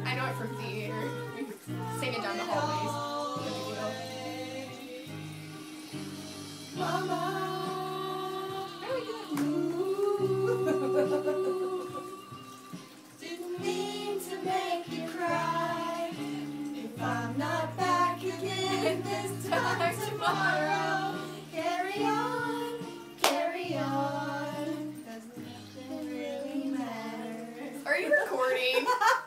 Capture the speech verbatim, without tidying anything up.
I know it from theater. We sing it down the hallways. Mama, How do we do didn't mean to make you cry. If I'm not back again this time tomorrow, carry on, carry on, 'cause nothing really matters. that? Are you recording?